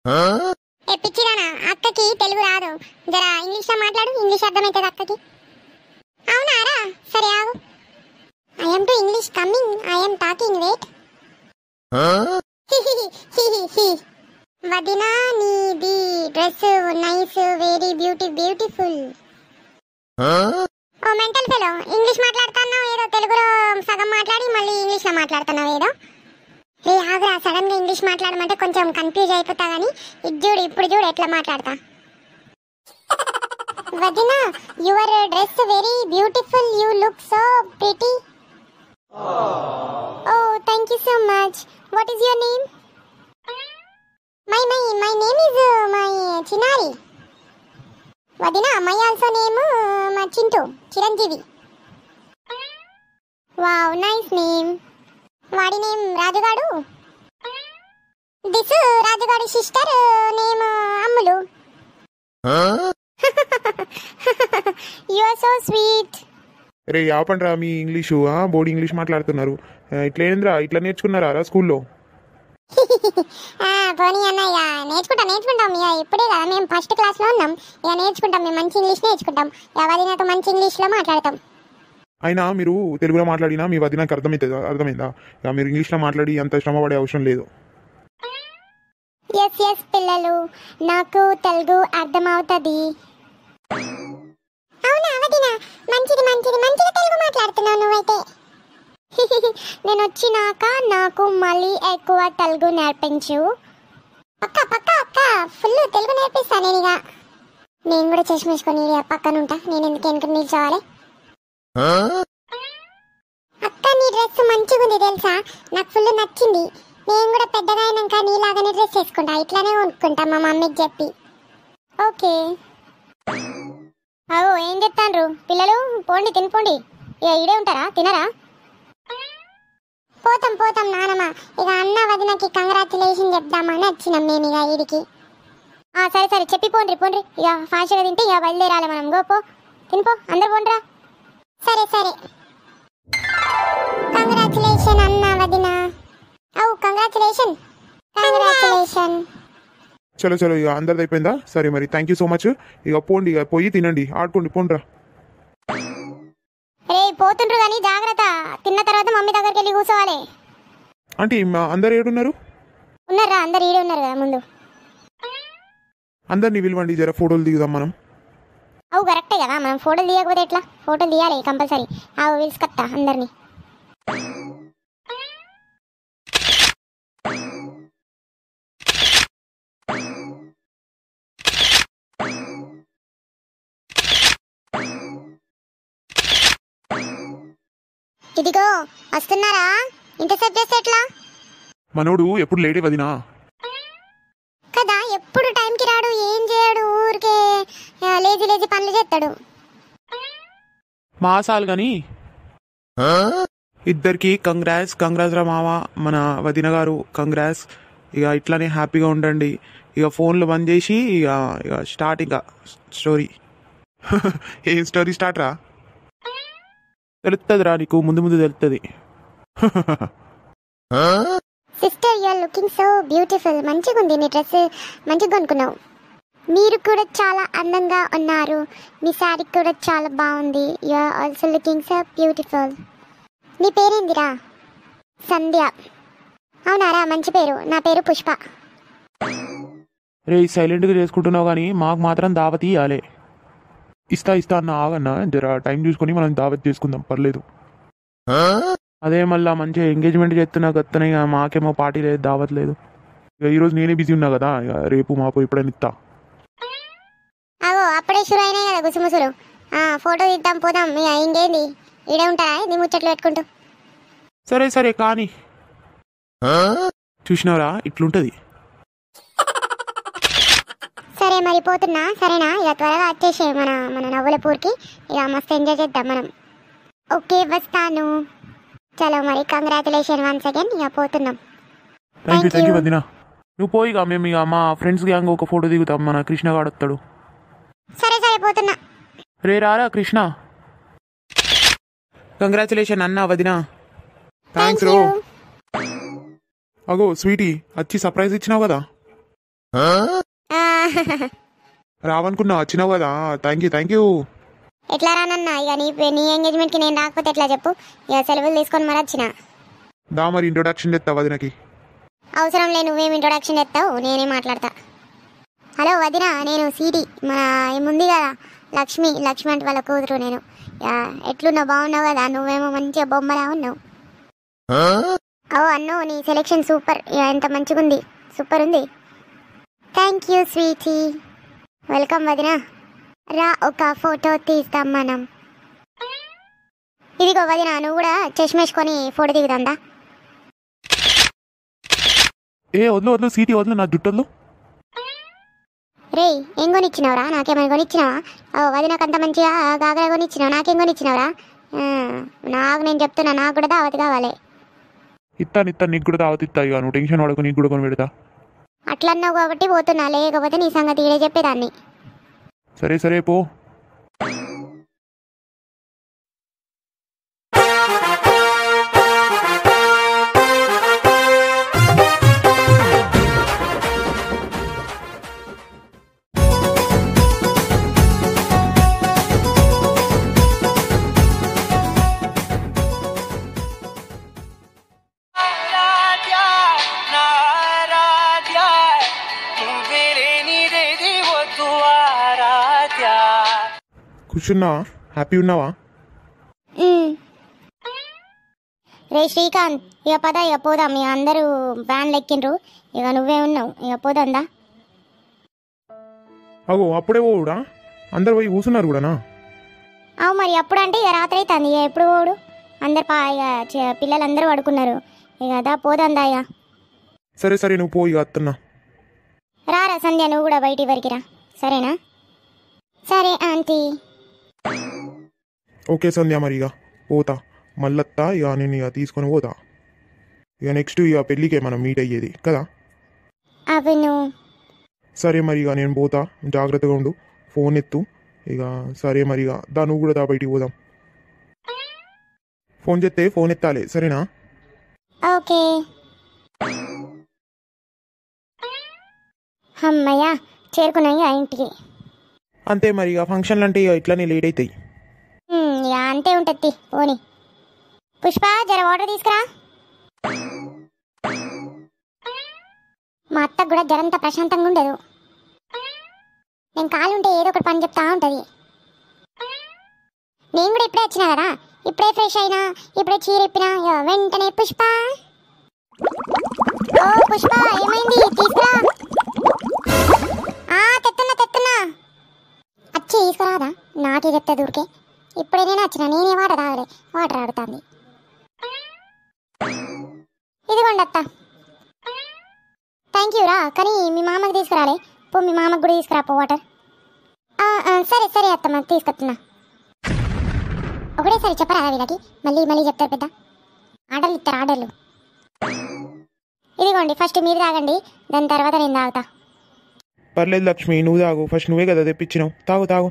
ఏ పిచ్చిదానా, అక్కకి తెలుగు రాదు, జర ఇంగ్లీష్ లో మాట్లాడు, ఇంగ్లీష్ అర్థమైతుంది అక్కకి. అవునారా, సరే ఆగు. I am to English coming, I am talking, wait. వదినా నీది డ్రెస్ నైస్, వెరీ బ్యూటిఫుల్. ఓ మెంటల్ ఫెలో, ఇంగ్లీష్ మాట్లాడుతున్నావు ఏదో, తెలుగులో సగం మాట్లాడి మళ్ళీ ఇంగ్లీష్ లో మాట్లాడుతున్నావు ఏదో. రే ఆగురా, సడన్ గా ఇంగ్లీష్ మాట్లాడమంటే కొంచెం కన్ఫ్యూజ్ అయిపోతా గానీ ఇప్పుడు చూడు ఎట్లా మాట్లాడతా. వదినా, your dress very beautiful, you look so pretty. Oh thank you so much. What is your name? My name is my Chinnari. వదినా, మై ఆల్సో నేమ్ మా Chintu, Chiranjeevi. Wow, nice name. వాడి నేమ్ రాజుగాడు. దిస్ రాజుగాడి sister name Ammulu. You are so sweet. రే ఆపండ్రా మీ English, board English మాట్లాడుతున్నారు. ఇట్లా ఇట్లా నేర్చుకున్నారా స్కూల్లో? పోనీ అన్నయ్య, నేర్చుకుంటాం. ఇక ఇప్పుడే కదా మేము ఫస్ట్ క్లాస్లో ఉన్నాం, ఇక నేర్చుకుంటాం. మేము మంచి ఇంగ్లీష్ నేర్చుకుంటాం, వదినతో మంచి ఇంగ్లీష్లో మాట్లాడతాం. అయినా మీరు తెలుగులో మాట్లాడినా మీ వదినకి అర్థమైందా? ఇక మీరు ఇంగ్లీష్లో మాట్లాడి అంత శ్రమ పడే అవసరం లేదు. ఎస్ పిల్లలు, నాకు తెలుగు అర్థమవుతుంది. అవునా వదినా, మంచిది తెలుగు మాట్లాడుతున్నావు నువ్వైతే. నేను వచ్చినాక నాకు మళ్ళీ ఎక్కువ తెలుగు నేర్పించు. పక్క ఫుల్ తెలుగు నేర్పిస్తాను నేను. ఇక నేను కూడా చేసి పక్కనుంటా, నేను ఎందుకు వెనక నిల్చోవాలి. అక్క, నీ డ్రెస్ మంచిగా ఉంది తెలుసా, నాకు ఫుల్ నచ్చింది. నేను కూడా పెద్దగా అయినాక నీలాగానే డ్రెస్ వేసుకుంటా, ఇట్లానే కొనుక్కుంటా మా మమ్మీకి చెప్పి. ఓకే. అవో ఏం చెప్తాండ్రు పిల్లలు, పోండి తినిపోండి. ఇక ఈడే ఉంటారా, తినరా? పోతాం నానమ్మ. ఇక అన్న వదినకి కంగ్రాచులేషన్ చెప్దామని వచ్చినాం మేము ఇక ఈడికి. సరే చెప్పి పోండ్రి. ఇక ఫాస్ట్గా తింటే ఇక బయలుదేరాలి మనం. గోపో తినిపో, అందరు పోండ్రా. సరే కంగ్రాచులేషన్ అన్న వదిన. కంగ్రాచులేషన్. చలో ఇక అందరిది అయిపోయిందా? సరే మరి, థ్యాంక్ యూ సో మచ్. ఇక పోండి, ఇక పోయి తినండి, ఆడుకోండి, పోండ్రా. రే పోతుండ్రు కానీ జాగ్రత్త, తిన్న తర్వాత మమ్మీ దగ్గరికి వెళ్ళి కూర్చోవాలి. అంటే అందరు ఏడున్నారు? ఉన్నారా, అందరు ఈడే ఉన్నారు కదా ముందు. అందరినీ పిలవండి, జర ఫోటోలు దిగుదాం మనం. కరెక్టే కదా, మనం ఫోటోలు తీయకపోతే ఎట్లా? ఫోటోలు తీయాలి కంపల్సరీ. పిలుచుకొస్తా అందరినీ. ఇదిగో వస్తున్నారా, ఇంతసేపు చేస్తే ఎట్లా? మనోడు ఎప్పుడు లేడే వదినా కదా, ఎప్పుడు టైంకి రాడు, ఏం చేయడు, ఊరికే లేజీ పనులు చేస్తాడు. మాసాలు గాని ఇద్దరికి కంగ్రాట్స్ రా మామ, మన వదిన గారు కంగ్రాట్స్. ఇక ఇట్లానే హ్యాపీగా ఉండండి. ఇక ఫోన్లు బంద్ చేసి ఇక స్టార్ట్. ఇక స్టోరీ ఏం స్టోరీ స్టార్ట్ రా? తెలుస్తుంది రా నీకు, ముందు తెలుస్తుంది. Sister, you are looking so beautiful. మంచిగా ఉంది నీ డ్రెస్, మంచిగా కొనుక్కున్నావు. మీరు కూడా చాలా అందంగా ఉన్నారు, మీ శారీ కూడా చాలా బాగుంది. You are also looking so beautiful. నీ పేరేందిరా? సంధ్య. అవునారా, మంచి పేరు. నా పేరు పుష్ప. రే సైలెంట్గా చేసుకుంటున్నావు కానీ మాకు మాత్రం దావత్ ఇవ్వాలి. ఇస్తా అన్న, ఆగన్నా, జర టైం చూసుకొని మనం దావత్ చేసుకుందాం, పర్లేదు. అదే మళ్ళీ మంచిగా ఎంగేజ్మెంట్ చేస్తున్నా గత్తనే, మాకేమో పార్టీ లేదు, దావత్ లేదు. ఇక ఈరోజు నేనే బిజీ ఉన్నా కదా, ఇక రేపు మాపు ఎప్పుడైనా ఇస్తా. అప్పుడే షురు అయినాయి కదా గుసుముసులు. ఫోటో తీద్దాం, పోదాం. ఇక ఇంకేంది, ఈడే ఉంటారా నీ ముచ్చట్లు పెట్టుకుంటూ? సరే కానీ చూసినావురా, ఇట్లుంటది. సరే మరి పోతున్నా, సరేనా? ఇక త్వరగా వచ్చేసే మన నవ్వులపూర్కి, ఇక మస్తు ఎంజాయ్ చేద్దాం మనం. ఓకే, వస్తాను. చలో మరి, కంగ్రాచులేషన్ వన్స్ అగైన్. ఇక పోతున్నాం. థ్యాంక్ యూ వదినా. నువ్వు పోయి మేము ఇక మా ఫ్రెండ్స్ గ్యాంగ్ ఒక ఫోటో దిగుతాం, మన కృష్ణ గాడు వస్తాడు. సరే పోతున్నా. రే రారా కృష్ణ. కంగ్రాచులేషన్ అన్న వదినా. థ్యాంక్స్ రో. అగో స్వీటీ, వచ్చి సర్ప్రైజ్ ఇచ్చినావు కదా. ఆ, రావనుకున్నా వచ్చినావు కదా. Thank you. ఎట్లా రానన్నా ఇక నీ ఎంగేజ్మెంట్కి నేను రాకపోతే ఎట్లా చెప్పు. ఇక సెలవులు తీసుకొని మరి వచ్చిన. దా మరి ఇంట్రొడక్షన్ చేస్తా వదినకి. అవసరం లే, నువ్వేం ఇంట్రొడక్షన్ చేస్తావు, నేనే మాట్లాడతా. హలో వదిన, నేను సిటీ మన ఏముంది కదా లక్ష్మి అంటే వాళ్ళ కూతురు నేను. ఎట్లున్నావు, బాగున్నావు కదా? నువ్వేమో మంచిగా బొమ్మలా ఉన్నావు. ఓ అన్ను, నీ సెలెక్షన్ సూపర్, ఎంత మంచిగా ఉంది, సూపర్ ఉంది. Thank you Sweety. వెల్కమ్ వదిన. రా ఒక ఫోటో తీస్తాం మనం. ఇదిగో వదిన, నువ్వు కూడా చష్మేసుకొని ఫోటో దిగుదా. ఏ వదిలు సీటీ వదిలు, నా జుట్టలు. రే ఏం కొనిచ్చినావురా? నాకేమైనా కొనిచ్చినావా? వదినకు అంత మంచిగా గాగరా కొనిచ్చినావు, నాకేం కొనిచ్చినావురా? నాకు నేను చెప్తున్నా, నాకు కూడా దావత్ కావాలి. ఇత్తా నీకు కూడా దావత్ ఇస్తా. ఇక నువ్వు టెన్షన్ పడకు, నీకు కూడా కొని పెడతా. అట్లా అన్నావు కాబట్టి పోతున్నా, లేకపోతే నీ సంగతి ఇడే చెప్పేదాన్ని. సరే పో. కూర్చున్నావా? హ్యాపీ ఉన్నావా? రే శ్రీకాంత్, ఇక పద, ఇక పోదాం. ఇక అందరూ వ్యాన్లు ఎక్కిండ్రు, ఇక నువ్వే ఉన్నావు, ఇక పోదందా. అగో అప్పుడే పోవుడా? అందరు పోయి కూర్చున్నారు కూడానా? అవు మరి, అప్పుడు అంటే ఇక రాత్రి అవుతుంది. ఇక ఎప్పుడు పోడు? అందరు ఇక పిల్లలందరూ పడుకున్నారు. ఇక దా పోదందా. ఇక సరే నువ్వు పోయి వస్తున్నా. రారా సంధ్య, నువ్వు కూడా బయటి వరకు రా, సరేనా? సరే ఆంటీ. ఓకే సంధ్య, మరి ఇక పోతా. మళ్ళత్తా ఇక నేను ఇక తీసుకొని పోతా. ఇక నెక్స్ట్ ఇక పెళ్ళికే మనం మీట్ అయ్యేది కదా. అవును. సరే మరి ఇక నేను పోతా, జాగ్రత్తగా ఉండు, ఫోన్ ఎత్తు. ఇక సరే మరి ఇక దా, నువ్వు కూడా దా బయటికి పోదాం. ఫోన్ చేస్తే ఫోన్ ఎత్తాలి, సరేనా? ఓకే. అమ్మయ్యా, చేరుకున్నాయి ఆ ఇంటికి. అంతే మరి, ఇక ఫంక్షన్లు అంటే ఇక ఇట్లానే లేట్ అవుతాయి. ఇక అంతే ఉంటుంది, పోనీ. పుష్ప, జర వాటర్ తీసుకురా. మా అత్తకు కూడా జరంతా ప్రశాంతంగా ఉండదు. నేను కాలు ఉంటే ఏదో ఒకటి పని చెప్తా ఉంటుంది. నేను కూడా ఇప్పుడే వచ్చినా కదా, ఇప్పుడే ఫ్రెష్ అయినా, ఇప్పుడే చీర ఇప్పినా, వెంటనే పుష్ప. ఓ పుష్ప, ఏమైంది? తీసుకురా. తెత్తున్నా వచ్చి తీసుకురాదా? నాకే చెప్తే దూరికే. ఇప్పుడే నేను వచ్చిన, నేనే వాటర్ ఆడుతుంది. ఇదిగోండి అత్త. థ్యాంక్ యూ రా, కానీ మీ మామకి తీసుకురాలే. పో, మీ మామకు కూడా తీసుకురాపో వాటర్. సరే అత్తమ్మ, తీసుకొస్తున్నా. ఒకటేసారి చెప్పరా వీళ్ళకి, మళ్ళీ చెప్తారు పెద్ద. ఆర్డర్లు ఇస్తారు, ఆర్డర్లు. ఇదిగోండి, ఫస్ట్ మీరు తాగండి, దాని తర్వాత నేను తాగుతా. పర్లేదు లక్ష్మి, నువ్వు తాగు. ఫస్ట్ నువ్వే కదా తెప్పించినావు, తాగు.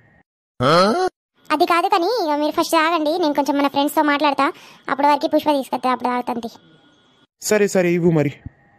అది కాదు కానీ మీరు ఫస్ట్ తాగండి, నేను కొంచెం మన ఫ్రెండ్స్తో మాట్లాడతా. అప్పటి వరకు పుష్ప తీసుకొస్తా, అప్పుడు తాగుతాంతి. సరే ఇవ్వు మరి.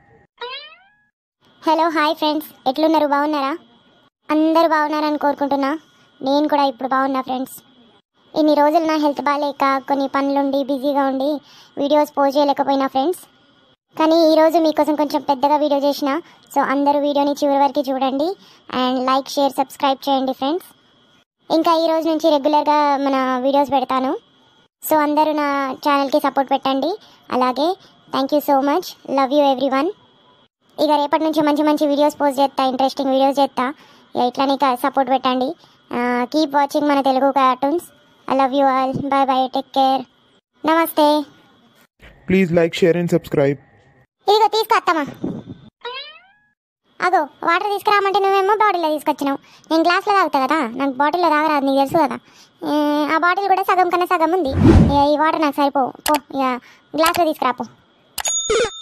హలో, హాయ్ ఫ్రెండ్స్, ఎట్లున్నారు? బాగున్నారా? అందరూ బాగున్నారని కోరుకుంటున్నా. నేను కూడా ఇప్పుడు బాగున్నా ఫ్రెండ్స్. ఇన్ని రోజులు నా హెల్త్ బాగాలేక కొన్ని పనులుండి బిజీగా ఉండి వీడియోస్ పోస్ట్ చేయలేకపోయినా ఫ్రెండ్స్. కానీ ఈరోజు మీకోసం కొంచెం పెద్దగా వీడియో చేసిన. సో అందరూ వీడియోని చివరి వరకు చూడండి అండ్ లైక్, షేర్, సబ్స్క్రైబ్ చేయండి ఫ్రెండ్స్. ఇంకా ఈ రోజు నుంచి రెగ్యులర్గా మన వీడియోస్ పెడతాను. సో అందరూ నా ఛానల్కి సపోర్ట్ పెట్టండి. అలాగే thank you so much, love you everyone. ఇక రేపటి నుంచి మంచి వీడియోస్ పోస్ట్ చేస్తా, ఇంట్రెస్టింగ్ వీడియోస్ చేస్తా. ఇట్లానే సపోర్ట్ పెట్టండి. కీప్ వాచింగ్ మన Telugu cartoons. I love you all. Bye, take care, నమస్తే. Please like, share and subscribe. ఇదిగో తీసుకొస్తామా. అగో వాటర్ తీసుకురామంటే నువ్వేమో బాటిల్లో తీసుకొచ్చినావు. నేను గ్లాస్లో తాగుతా కదా, నాకు బాటిల్లో తాగరాదు, నీకు తెలుసు కదా. ఆ బాటిల్ కూడా సగం కన్నా సగం ఉంది. ఈ వాటర్ నాకు సరిపోవు. ఇక గ్లాస్లో తీసుకురాపో.